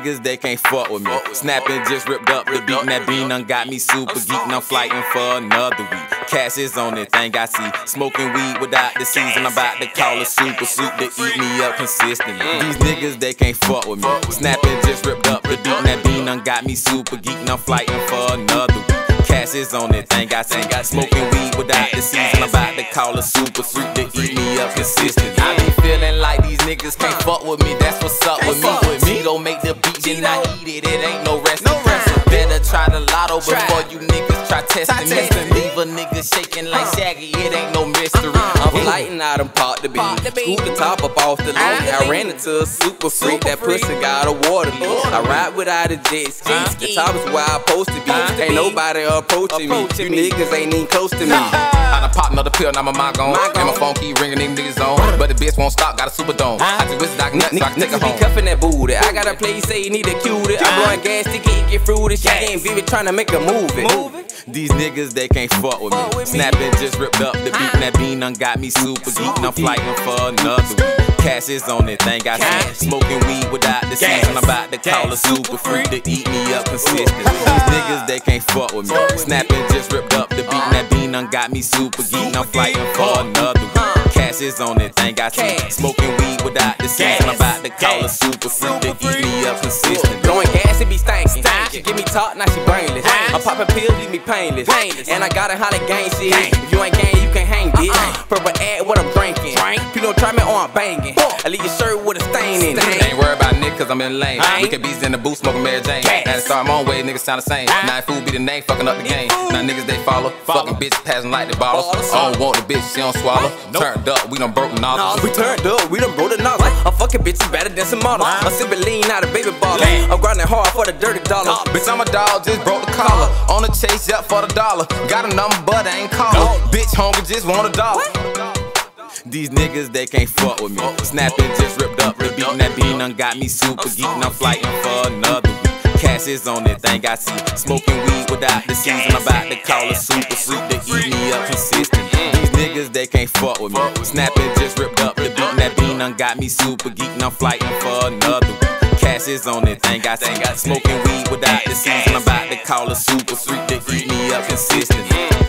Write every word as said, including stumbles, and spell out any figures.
niggas, they can't fuck with me. Snapping just ripped up the beat, and that bean done got me super geek, and I'm flighting for another week. Cash is on it, thing I see. Smoking weed without the season, I'm about to call a super soup to eat me up consistently. These niggas, they can't fuck with me. Snapping just ripped up the beat, and that bean done got me super geek, and I'm flighting for another week. Cash is on it, thing I see. Smoking weed without the season, I'm about to call a super freak to eat me up consistently. I be feeling like these niggas can't fuck with me, that's what's up with me. With me, don't make the beat, then I eat it, it ain't no rest. Better try the lotto before you niggas try testing me. Leave a nigga shaking like Shaggy, it ain't no mystery. I'm flighting out and pop the beat, scoop the top up off the lead. I ran into a super freak, that pussy got a water leak. I ride without a jet ski, the top is where I'm supposed to be. Ain't nobody approaching me, you niggas ain't even close to me. I done popped another pill, now my mind gone. And my phone keep ringing, these niggas on. But the bitch won't stop, got a super dome. I just wish I could nuts so I can take her home. Niggas be cuffing that booty, I got a place, say you need a cutie. I'm blowing gas to get, get fruity. She ain't vivid, tryna make a movie. These niggas, they can't fuck with me. Snapping just ripped up the beat, and that bean done got me super geek, and I'm flighting for another week. Cash is on it, thing I see. Smoking weed without the season, I'm about to call a super freak to eat me up consistently. These niggas, they can't fuck with me. Snapping just ripped up the beat, and that bean done got me super geek, and I'm flighting for another week. Cash is on it, thing I see. Smoking weed without the season, I'm about to call a super freak to eat me up consistently. Blowing gas, it be stanky. She give me talk, now she brainless. I'm popping pills, leave me painless. And I got a hundred gang shit. If you ain't gang, you can hang, bitch. Purple ad, what I'm drinking. You don't try me or I'm banging. I leave your shirt with a stain in it. Ain't worried about nigga, cause I'm in the lane. Wicked beats in the booth, smoking Mary Jane. Had to start my own way, niggas sound the same. Nine food be the name, fucking up the game. Now niggas they follow, fucking bitches passing like the bottles. I don't want the bitch, she don't swallow. Turned up, we done broke the nozzles. We turned up, we done broke the nozzle. I'm fucking bitches better than some models. I'm sipping lean out of baby bottle. I'm grinding hard for the dirty dollar. Bitch, I'm a dog, just broke the collar. On the chase, up for the dollar. Got a number, but I ain't call her. Bitch hungry, just want a dollar. These niggas, they can't fuck with me. Snapping just ripped up the beat, and that bean done got me super geek, and I'm flighting for another week. Cash is on it, thing I see. Smoking weed without the season, I'm about to call a super freak to eat me up consistently. These niggas, they can't fuck with me. Snapping just ripped up the beat, and that bean done got me super geek, and I'm flighting for another week. Cash is on it, thing I see. Smoking weed without the season, I'm about to call a super freak to eat me up consistently.